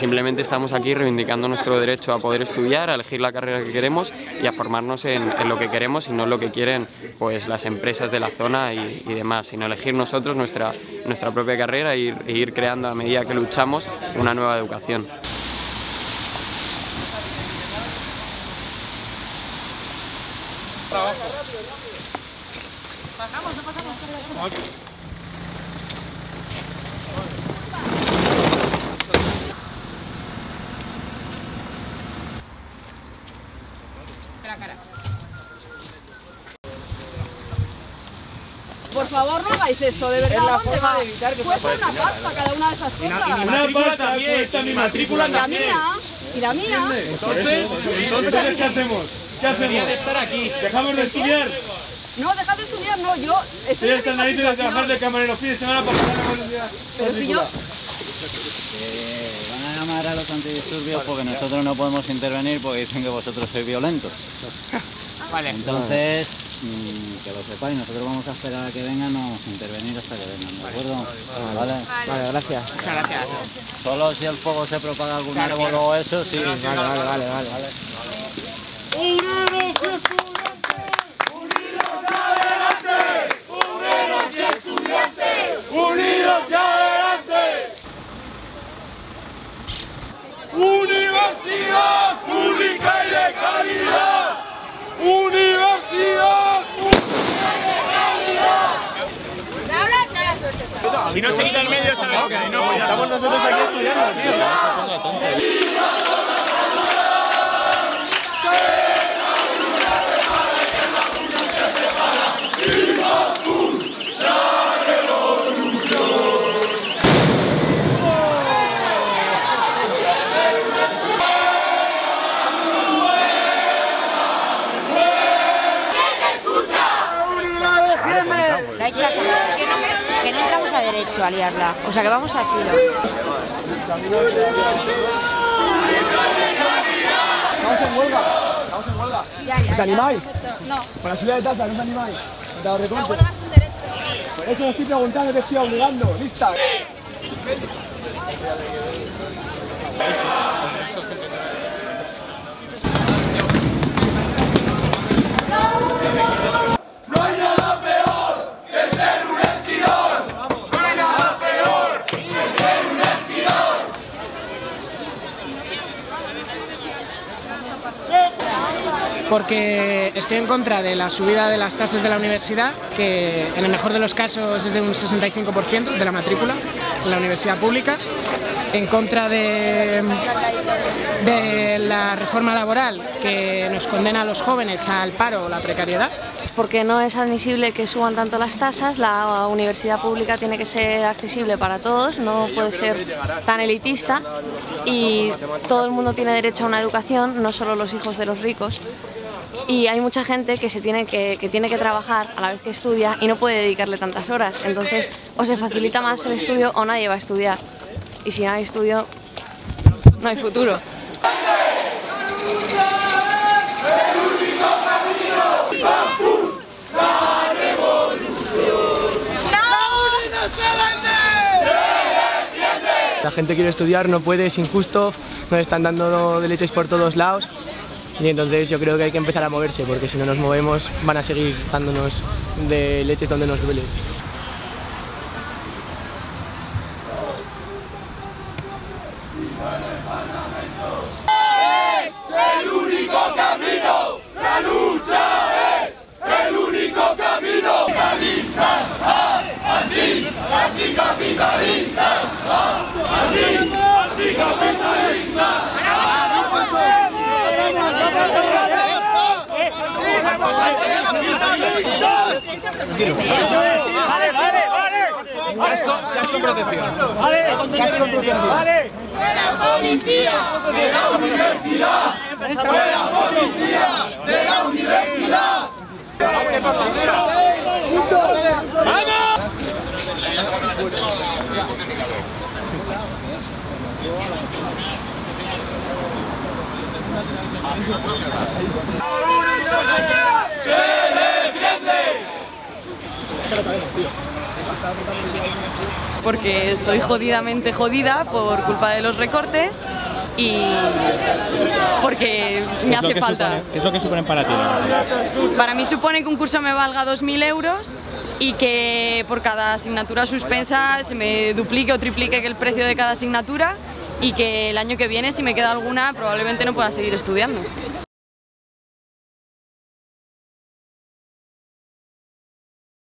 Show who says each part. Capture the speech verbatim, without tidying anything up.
Speaker 1: Simplemente estamos aquí reivindicando nuestro derecho a poder estudiar, a elegir la carrera que queremos y a formarnos en, en lo que queremos y no lo que quieren pues las empresas de la zona y, y demás, sino elegir nosotros nuestra, nuestra propia carrera e ir, e ir creando a medida que luchamos una nueva educación.
Speaker 2: Pasamos, no pasamos.
Speaker 3: Por favor, no hagáis esto, de verdad.
Speaker 2: Es la
Speaker 3: ¿dónde
Speaker 2: forma
Speaker 3: va?
Speaker 2: de evitar que
Speaker 3: cuesta una pasta cada una de esas cosas.
Speaker 2: Y, y mi matrícula también, cuesta mi matrícula
Speaker 3: y la
Speaker 2: también.
Speaker 3: mía, y la mía.
Speaker 2: Entonces, entonces, ¿qué hacemos? ¿Qué hacemos? De estar aquí. ¿Dejamos de estudiar?
Speaker 3: No, dejad de estudiar, no, yo estoy
Speaker 2: Estoy hasta el nariz de trabajar de camarero fin de semana para pagar la matrícula.
Speaker 3: Pero si yo...
Speaker 4: Eh, van a llamar a los antidisturbios porque nosotros no podemos intervenir porque dicen que vosotros sois violentos.
Speaker 2: Vale.
Speaker 4: Entonces, mmm, que lo sepáis, nosotros vamos a esperar a que vengan, no vamos a intervenir hasta que vengan, ¿de acuerdo? Vale, vale,
Speaker 2: vale gracias. Muchas gracias.
Speaker 4: Solo si el fuego se propaga algún árbol o eso, sí.
Speaker 2: Vale, vale, vale, vale. vale. ¡Obreros y estudiantes! ¡Unidos y adelante! ¡Obreros y estudiantes! ¡Unidos y adelante! ¡Universidad pública y de calidad! ¡Universidad pública y de calidad! Si no se quita el medio, sabemos que no, pues estamos nosotros aquí estudiando, tío.
Speaker 5: Le ha dicho la señora que no, que no entramos a derecho a liarla, o sea que vamos al filo.
Speaker 6: Estamos en huelga, estamos en huelga.
Speaker 3: Ya, ya,
Speaker 6: ¿Os animáis?
Speaker 3: No.
Speaker 6: Con la subida de tasa, ¿no os animáis? ¿No te has dado
Speaker 3: La
Speaker 6: cuenta?
Speaker 3: huelga es un derecho.
Speaker 6: Por eso os estoy preguntando, te estoy obligando. ¿Lista?
Speaker 2: No hay nada peor que ser un esquirol. No hay nada peor que ser un esquirol.
Speaker 7: Porque estoy en contra de la subida de las tasas de la universidad, que en el mejor de los casos es de un sesenta y cinco por ciento de la matrícula en la universidad pública, en contra de, de la reforma laboral que nos condena a los jóvenes al paro o la precariedad.
Speaker 8: Porque no es admisible que suban tanto las tasas, la universidad pública tiene que ser accesible para todos, no puede ser tan elitista y todo el mundo tiene derecho a una educación, no solo los hijos de los ricos. Y hay mucha gente que, se tiene que, que tiene que trabajar a la vez que estudia y no puede dedicarle tantas horas, entonces o se facilita más el estudio o nadie va a estudiar. Y si no hay estudio, no hay futuro.
Speaker 6: La gente quiere estudiar, no puede, es injusto, nos están dando de leches por todos lados y entonces yo creo que hay que empezar a moverse porque si no nos movemos van a seguir dándonos de leches donde nos duele.
Speaker 2: Es el único camino, la lucha es el único camino. Capitalistas, anti, anticapitalistas, anti, anticapitalistas. Vale, vale, vale. Casco con protección. Vale, casco con protección. Vale. ¡Fuera policía de la universidad! ¡Fuera policía de la universidad! ¡Juntos! ¡Vamos! ¡Se defiende!
Speaker 9: Porque estoy jodidamente jodida por culpa de los recortes y porque me hace falta.
Speaker 10: ¿Qué es lo que suponen para ti?
Speaker 9: Para mí supone que un curso me valga dos mil euros y que por cada asignatura suspensa se me duplique o triplique el precio de cada asignatura y que el año que viene, si me queda alguna, probablemente no pueda seguir estudiando.